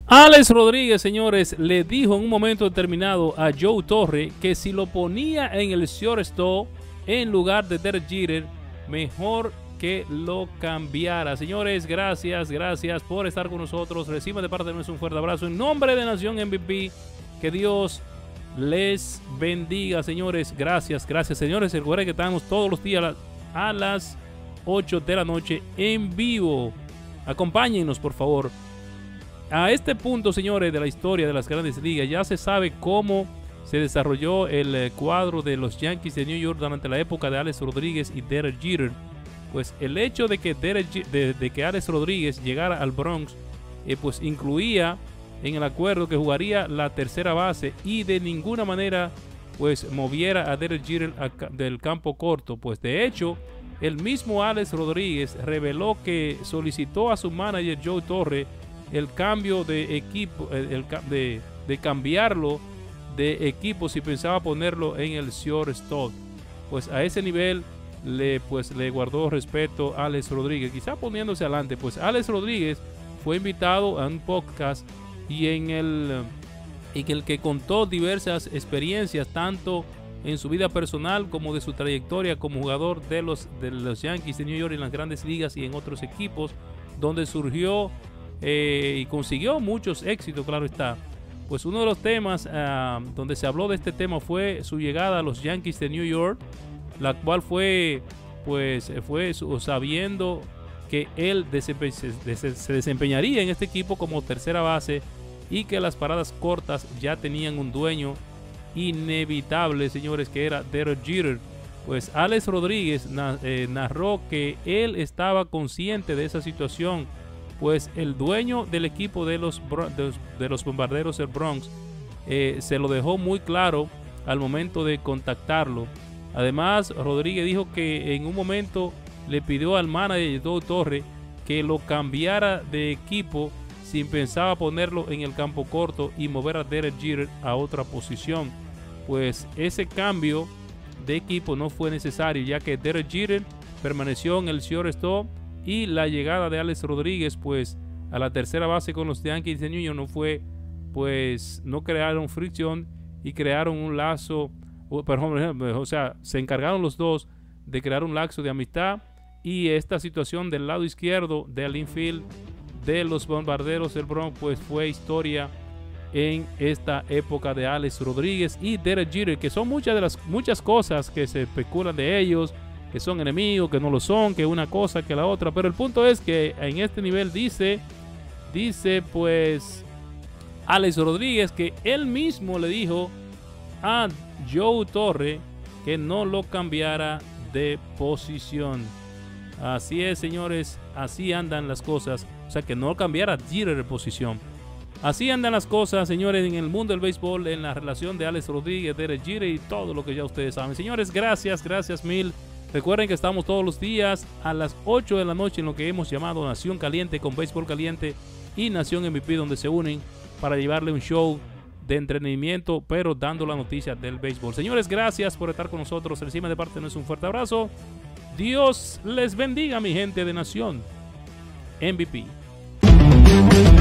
Alex Rodríguez, señores, le dijo en un momento determinado a Joe Torre que si lo ponía en el shortstop en lugar de Derek Jeter, mejor que lo cambiara. Señores, gracias por estar con nosotros. Reciban de parte de nosotros un fuerte abrazo en nombre de Nación MVP. Que Dios les bendiga, señores. Gracias, señores. Recuerden que estamos todos los días a las 8 de la noche en vivo. Acompáñennos, por favor. A este punto, señores, de la historia de las grandes ligas, ya se sabe cómo se desarrolló el cuadro de los Yankees de New York durante la época de Alex Rodríguez y Derek Jeter. Pues el hecho de que Alex Rodríguez llegara al Bronx, pues incluía en el acuerdo que jugaría la tercera base y de ninguna manera pues moviera a Derek Jeter del campo corto. Pues de hecho, el mismo Alex Rodríguez reveló que solicitó a su manager Joe Torre el cambio de equipo, de cambiarlo de equipo si pensaba ponerlo en el shortstop. Pues a ese nivel le guardó respeto a Alex Rodríguez, quizá poniéndose adelante. Pues Alex Rodríguez fue invitado a un podcast y en el que contó diversas experiencias tanto en su vida personal como de su trayectoria como jugador de los Yankees de New York en las grandes ligas y en otros equipos donde surgió y consiguió muchos éxitos, claro está. Pues uno de los temas donde se habló de este tema fue su llegada a los Yankees de New York, la cual fue sabiendo que él se desempeñaría en este equipo como tercera base y que las paradas cortas ya tenían un dueño inevitable, señores, que era Derek Jeter. Pues Alex Rodríguez narró que él estaba consciente de esa situación, pues el dueño del equipo de los Bombarderos del Bronx se lo dejó muy claro al momento de contactarlo. Además, Rodríguez dijo que en un momento le pidió al manager Joe Torre que lo cambiara de equipo si pensaba ponerlo en el campo corto y mover a Derek Jeter a otra posición. Pues ese cambio de equipo no fue necesario, ya que Derek Jeter permaneció en el shortstop y la llegada de Alex Rodríguez pues a la tercera base con los Yankees de New York no crearon fricción y crearon un lazo, o sea, se encargaron los dos de crear un lazo de amistad. Y esta situación del lado izquierdo del infield de los Bombarderos del Bronx pues fue historia en esta época de Alex Rodríguez y Derek Jeter, que son muchas cosas que se especulan de ellos, que son enemigos, que no lo son, que una cosa, que la otra. Pero el punto es que en este nivel dice pues Alex Rodríguez que él mismo le dijo a Joe Torre que no lo cambiara de posición. Así es, señores, así andan las cosas. O sea, que no cambiara Jeter de posición. Así andan las cosas, señores, en el mundo del béisbol, en la relación de Alex Rodríguez, Derek Jeter y todo lo que ya ustedes saben. Señores, gracias mil. Recuerden que estamos todos los días a las 8 de la noche en lo que hemos llamado Nación Caliente con Béisbol Caliente y Nación MVP, donde se unen para llevarle un show de entretenimiento, pero dando la noticia del béisbol. Señores, gracias por estar con nosotros. Encima de parte no es un fuerte abrazo. Dios les bendiga, mi gente de Nación MVP.